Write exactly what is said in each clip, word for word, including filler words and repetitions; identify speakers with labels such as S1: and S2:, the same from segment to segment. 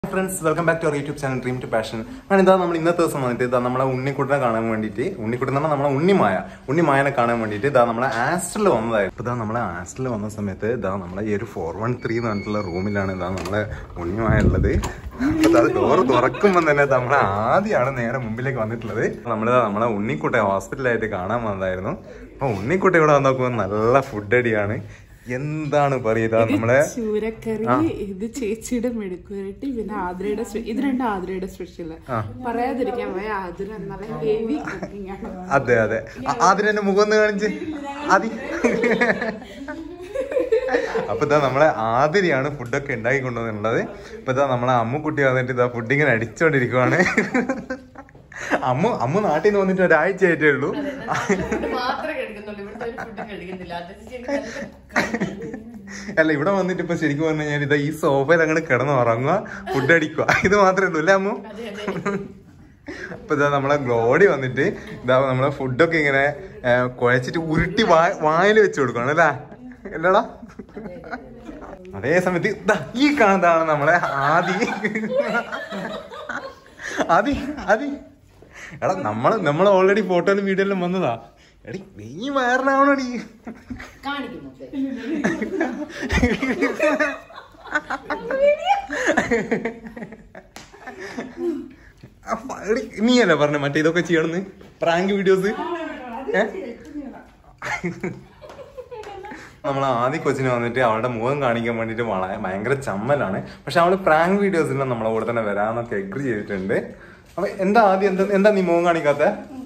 S1: Friends, welcome back to our YouTube channel Dream to Passion. And ഇതാ നമ്മൾ ഇന്നത്തെ ദിവസം വന്നിട്ട് ഇതാ നമ്മളെ ഉണ്ണിക്കുട്ടനെ കാണാൻ വേണ്ടിയിട്ട് ഉണ്ണിക്കുട്ടൻ എന്ന് പറഞ്ഞാൽ നമ്മളെ ഉണ്ണിമായ ഉണ്ണിമായനെ കാണാൻ വേണ്ടിയിട്ട് ഇതാ നമ്മളെ ആസ്റ്ററിൽ വന്നതായിരുന്നു. ഇതാ നമ്മളെ ആസ്റ്ററിൽ വന്ന സമയത്ത് ഇതാ നമ്മളെ ഈ ഒരു ഫോർ വൺ ത്രീ എന്ന് പറഞ്ഞിട്ടുള്ള റൂമിലാണ് ഇതാ നമ്മളെ ഉണ്ണിമായ ഉള്ളത്. അപ്പൊ അത് ഡോറ് തുറക്കുമ്പോൾ തന്നെ നമ്മളെ ആദ്യമാണ് നേരെ മുമ്പിലേക്ക് വന്നിട്ടുള്ളത്. നമ്മളിതാ നമ്മളെ ഉണ്ണിക്കുട്ടയെ ഹോസ്പിറ്റലായിട്ട് കാണാൻ വന്നതായിരുന്നു. അപ്പൊ ഉണ്ണിക്കുട്ട ഇവിടെ വന്ന് നോക്കുമ്പോൾ നല്ല ഫുഡ് അടിയാണ്. എന്താണ് പറയുക നമ്മളെ
S2: ചൂരക്കറി, ഇത് ചേച്ചിയുടെ മെഴുക്കുവരട്ടി, പിന്നെ ആതിരയുടെ ഇത് രണ്ട് ആതിരയുടെ സ്പെഷ്യല്. പറയാതിരിക്കാൻ പോയ ആതിര നല്ല ഹെവി കുക്കിംഗ് ആണ്.
S1: അതെ അതെ ആതിരന്റെ മുഖം ഒന്ന് കാണിച്ച് ആദി. അപ്പൊ ഇതാ നമ്മളെ ആതിരയാണ് ഫുഡൊക്കെ ഉണ്ടാക്കി കൊണ്ടുവന്നിട്ടുള്ളത്. ഇപ്പൊ ഇതാ നമ്മളെ അമ്മുക്കുട്ടി വന്നിട്ട് ഇതാ ഫുഡ് ഇങ്ങനെ അടിച്ചോണ്ടിരിക്കുവാണ്. അമ്മ അമ്മ നാട്ടിൽ നിന്ന് വന്നിട്ട് ഒരാഴ്ച ആയിട്ടേ ഉള്ളൂ. അല്ല ഇവിടെ വന്നിട്ട് ഇപ്പൊ ശരിക്കും പറഞ്ഞു കഴിഞ്ഞാൽ ഇതാ ഈ സോഫയിൽ അങ്ങനെ കിടന്ന് ഉറങ്ങുക, ഫുഡ് അടിക്കുക, ഇത് മാത്രമേ ഉള്ളൂ അല്ലേ അമ്മു? അപ്പൊ ഇതാ നമ്മളെ ഗ്ലോഡി വന്നിട്ട് ഇതാ നമ്മളെ ഫുഡൊക്കെ ഇങ്ങനെ കുഴച്ചിട്ട് ഉരുട്ടി വാ വായിൽ വെച്ച് കൊടുക്കണം അല്ലേ അല്ലടാ? അതേ സമയത്ത് ഇതാ ഈ കാണുന്നതാണ് നമ്മളെ ആദി. ആദി ആദി എടാ നമ്മള് നമ്മൾ ഓൾറെഡി ഫോട്ടോയിലും വീഡിയോയിലും വന്നതാ. എടി നീ വയറിനാവണോടി. നീയല്ലേ പറഞ്ഞ മറ്റേ ഇതൊക്കെ ചെയ്യണമെന്ന്, പ്രാങ്ക് വീഡിയോസ്. നമ്മൾ ആദ്യ കൊച്ചിന് വന്നിട്ട് അവളുടെ മുഖം കാണിക്കാൻ വേണ്ടിട്ട് വളരെ ഭയങ്കര ചമ്മലാണ്. പക്ഷെ അവള് പ്രാങ്ക് വീഡിയോസിലും നമ്മളെ കൂടെ തന്നെ വരാന്നൊക്കെ എഗ്രി ചെയ്തിട്ടുണ്ട്. അപ്പൊ എന്താ ആദ്യം എന്താ എന്താ നീ മുഖം കാണിക്കാത്ത?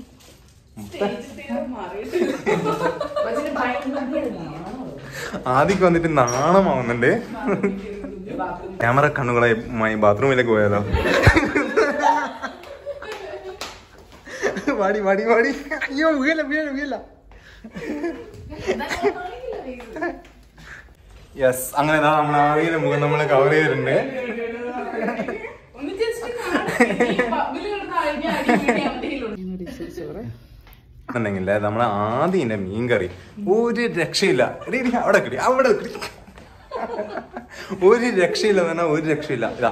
S1: ആദ്യക്ക് വന്നിട്ട് നാണമാവുന്നുണ്ട്. ക്യാമറ കണ്ണുകളെ ബാത്റൂമിലേക്ക് പോയാലോ? വാടി വാടി വാടി. അയ്യോ വീഴല വീഴല വീഴല. യെസ്, അങ്ങനെ നമ്മൾ ആദ്യം മുഖം നമ്മളെ കവർ ചെയ്തിട്ടുണ്ട്. ണ്ടെങ്കിലേ നമ്മളെ ആദ്യന്റെ മീൻകറി ഒരു രക്ഷയില്ല. അവിടെ കിട്ടി അവിടെ കിട്ടി ഒരു രക്ഷയില്ല എന്ന് പറഞ്ഞാൽ ഒരു രക്ഷയില്ല. ഇതാ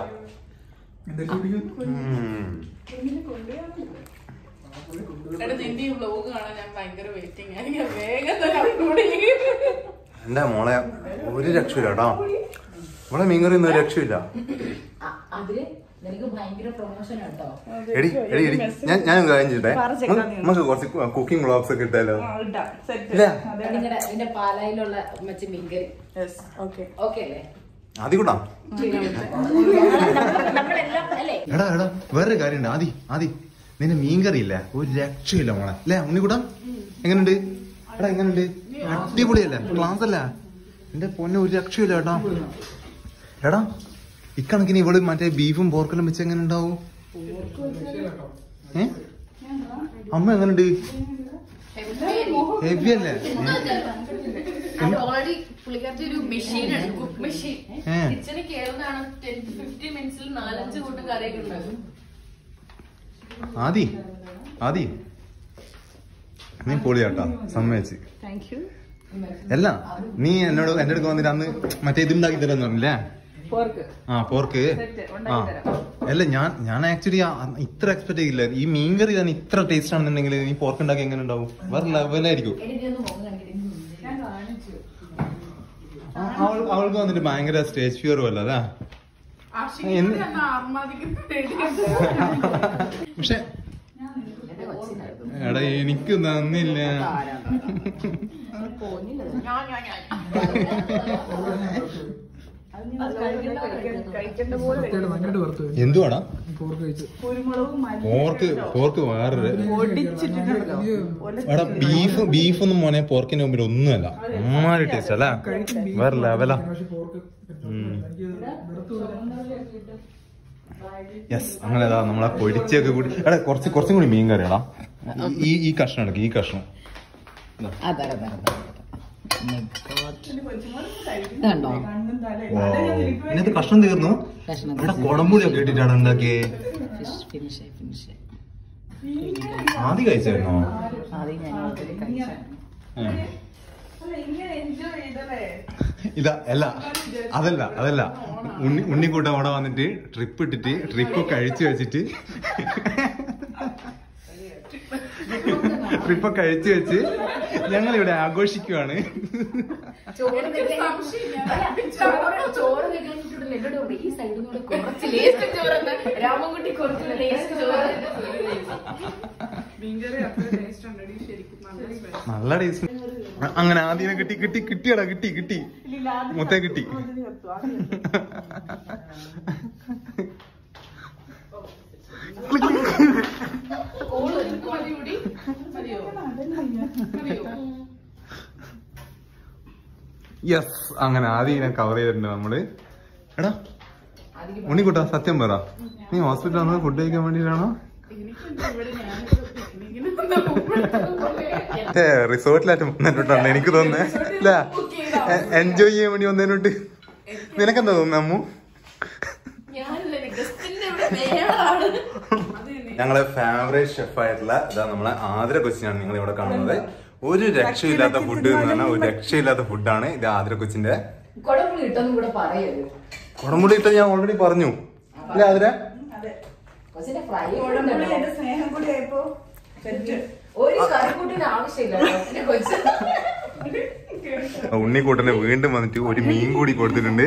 S1: എന്റെ മോളെ ഒരു രക്ഷയില്ല കേട്ടോ. മോളെ മീൻകറി ഒന്നും ഒരു രക്ഷയില്ല. എടി എടി എടി ഞാൻ ഞാൻ കാര്യം ചെയ്യട്ടെ, നമുക്ക് കുറച്ച് കുക്കിംഗ് വ്ളോഗ്സ് ഒക്കെ ഇട്ടാലോ? ആദ്യ കൂട്ടാ. എടാ എടാ വേറൊരു കാര്യമുണ്ട്. ആദി ആദി നിന്റെ മീൻകറി ഇല്ലേ ഒരു രക്ഷയില്ല മോളെ അല്ലേ? ഉണ്ണിക്കൂട്ടാ എങ്ങനെയുണ്ട്? എടാ എങ്ങനെയുണ്ട്? അടിപൊളിയല്ലേ? ക്ലാസ് അല്ല എന്റെ പൊന്നെ, ഒരു രക്ഷയില്ല കേട്ടോ. എടാ ഇക്കണക്കിന് ഇവള് മറ്റേ ബീഫും പോർക്കെല്ലാം വെച്ച് എങ്ങനെ ഉണ്ടാവും? ഏ അമ്മ എങ്ങനെയുണ്ട്? ഹെവി അല്ലേ? ആദി ആദി നീ പൊളിയാട്ടാ, സമ്മതിച്ച്. അല്ല നീ എന്നോട് എന്റെ അടുത്ത് വന്നിട്ട് അന്ന് മറ്റേ ഇതുണ്ടാക്കി തരാന്ന് പറഞ്ഞില്ലേ? ആ പോർക്ക്. ആ അല്ല ഞാൻ ഞാൻ ആക്ച്വലി ഇത്ര എക്സ്പെക്ട് ചെയ്യില്ല. ഈ മീൻകറി തന്നെ ഇത്ര ടേസ്റ്റ് ആണെന്നുണ്ടെങ്കിൽ നീ പോർക്ക് ഉണ്ടാക്കി എങ്ങനെ ഉണ്ടാവും? വേറെ ലെവലായിരിക്കും. അവൾക്ക് വന്നിട്ട് ഭയങ്കര സ്റ്റേജ് ഫിയറും അല്ല അല്ലേ? പക്ഷെ എടാ എനിക്ക് നന്ദില്ല. എന്തുവാടാ പോർക്ക്? പോർക്ക് വേറൊരു എടാ ബീഫ് ബീഫൊന്നും മോനെ പോർക്കിന്റെ മുമ്പിൽ ഒന്നുമല്ല. അമ്മാരി ടേസ്റ്റ് അല്ല, വേറെ ലെവലാ. യെസ്, അങ്ങനെ നമ്മളെ പൊടിച്ചൊക്കെ കൂടി. എടാ കുറച്ച് കുറച്ചും കൂടി മീൻ കറിയാടാ. ഈ ഈ കഷ്ണം എടുക്കും, ഈ കഷ്ണം. ഇതിനകത്ത് കഷ്ണം തീർന്നു. ഇവിടെ കുടംപുളിയൊക്കെ ഇട്ടിട്ടാണ് ഉണ്ടാക്കിയേ. ആദ്യം കഴിച്ചായിരുന്നോ? ഇതാ അല്ല അതല്ല അതല്ല ഉണ്ണി ഉണ്ണിക്കൂട്ടം അവിടെ വന്നിട്ട് ട്രിപ്പ് ഇട്ടിട്ട് ട്രിപ്പ് കഴിച്ചു വെച്ചിട്ട് ട്രിപ്പ് കഴിച്ചു വെച്ച് ഞങ്ങൾ ഇവിടെ ആഘോഷിക്കുവാണ്.
S3: ചോറ് ചോറ് വെക്കാനിട്ടുണ്ടല്ലോ എന്നോട് ഈ സൈഡിൽ കൂടെ കുറച്ച് ലേസ്റ്റ് ചോറ് രാമൻകുട്ടി കുറച്ച് ലേസ്റ്റ് ചോറ്
S1: നല്ല ടേസ്റ്റ്. അങ്ങനെ ആദ്യം കിട്ടി കിട്ടി കിട്ടിയടാ കിട്ടി കിട്ടി മുത്തേ കിട്ടി. യെസ്, അങ്ങനെ ആദ്യം കവർ ചെയ്തിട്ടുണ്ട് നമ്മള്. എടാ ഉണ്ണിക്കുട്ടാ സത്യം പറ, നീ ഹോസ്പിറ്റലിൽ വന്നത് ഫുഡ് കഴിക്കാൻ വേണ്ടിട്ടാണോ? ഏ റിസോർട്ടിലായിട്ട് വന്നിട്ടുണ്ടോ എനിക്ക് തോന്നുന്നേ. ഇല്ല, എൻജോയ് ചെയ്യാൻ വേണ്ടി വന്നതിനോട്ട് നിനക്കെന്താ തോന്നുന്നു അമ്മു? ഞങ്ങളെ ഫേവറേറ്റ് ഷെഫായിട്ടുള്ള ഇതാ നമ്മളെ ആതിര കൊച്ചിനാണ് നിങ്ങൾ ഇവിടെ കാണുന്നത്. ഒരു രക്ഷയില്ലാത്ത ഫുഡ് എന്ന് പറഞ്ഞാൽ ഒരു രക്ഷയില്ലാത്ത ഫുഡാണ് ഇത് ആതിര കൊച്ചിന്റെ. കുടംപുളി ഇട്ട ഞാൻ ഓൾറെഡി പറഞ്ഞു അല്ലേ ആതിര? ഉണ്ണിക്കൂട്ടനെ വീണ്ടും വന്നിട്ട് ഒരു മീൻ കൂടി കൊടുത്തിട്ടുണ്ട്.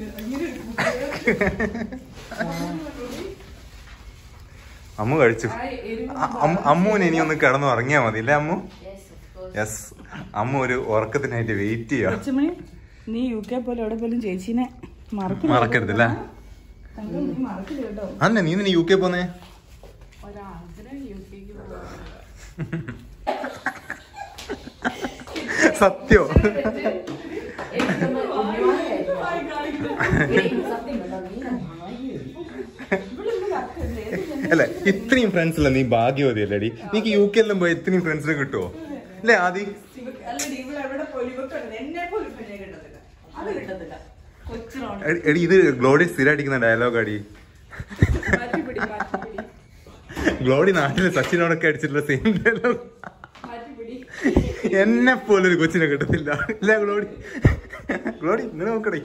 S1: അമ്മു കഴിച്ചു. അമ്മുവിന് ഇനി ഒന്ന് കിടന്നു ഉറങ്ങിയാ മതി അല്ലേ അമ്മു? യെസ്, അമ്മു ഒരു ഉറക്കത്തിനായിട്ട് വെയിറ്റ് ചെയ്യാ.
S4: നീ യു കെ പോലെ എവിടെ പോലും ചേച്ചീനെ
S1: മറക്കരുതല്ലേ? അന്നെ നീ നീ യു കെ പോന്നേ? സത്യോ? അല്ല ഇത്രയും ഫ്രണ്ട്സ് അല്ല നീ ഭാഗ്യവതി അല്ലേടി. നീക്ക് യു കെ എല്ലാം പോയി ഇത്രയും ഫ്രണ്ട്സിനെ കിട്ടുവോ അല്ലേ ആദി? എടി ഇത് ഗ്ലോഡി സ്ഥിരം അടിക്കുന്ന ഡയലോഗ് അടി. ഗ്ലോഡി നാട്ടിലെ സച്ചിനോടൊക്കെ അടിച്ചിട്ടുള്ള സെയിം ഡയലോഗ്. എന്നെ പോലൊരു കൊച്ചിനെ കിട്ടത്തില്ല ഇല്ല ഗ്ലോഡി. ഗ്ലോഡി ഇങ്ങനെ നോക്കടേ.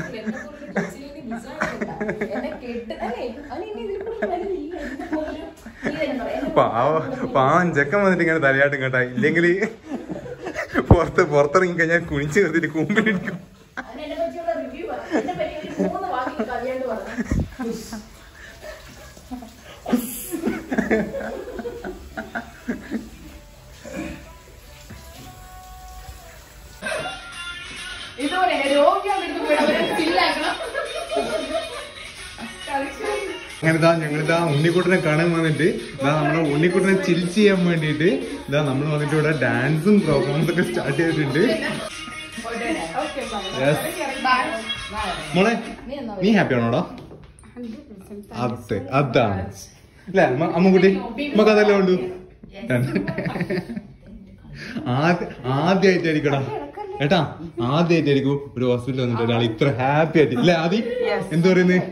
S1: പാവൻ ചെക്കൻ വന്നിട്ട് ഇങ്ങനെ തലയാട്ടും കേട്ടാ. ഇല്ലെങ്കിൽ പുറത്ത് പുറത്തിറങ്ങി കഴിഞ്ഞാൽ കുണിച്ച് നിർത്തിട്ട് കൂമ്പിലിരിക്കും. അങ്ങനെ ഇതാ ഞങ്ങളിതാ ഉണ്ണിക്കുട്ടനെ കാണാൻ വന്നിട്ട് ഇതാ നമ്മളെ ഉണ്ണിക്കുട്ടനെ ചിൽ ചെയ്യാൻ വേണ്ടിട്ട് ഇതാ നമ്മൾ വന്നിട്ട് ഇവിടെ ഡാൻസും പ്രോഗ്രാംസ് ഒക്കെ സ്റ്റാർട്ട് ചെയ്തിട്ടുണ്ട്. മോളെ നീ ഹാപ്പി ആണോടാ? അതെ അതാണ് അല്ലേ അമ്മുക്കുട്ടി? നമുക്ക് അതെല്ലാം ഉണ്ട്. ആദ്യമായിട്ടായിരിക്കടാ ഏട്ടാ, ആദ്യമായിട്ടായിരിക്കും ഒരു ഹോസ്പിറ്റലിൽ വന്നിട്ട് ഒരാൾ ഇത്ര ഹാപ്പി ആയിട്ട് ഇല്ലേ ആദി? എന്ത് പറയുന്നത്?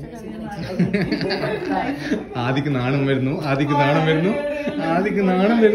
S1: ആദിക്ക് നാണം വരുന്നു, ആദിക്ക് നാണം വരുന്നു, ആദിക്ക് നാണം വരുന്നു.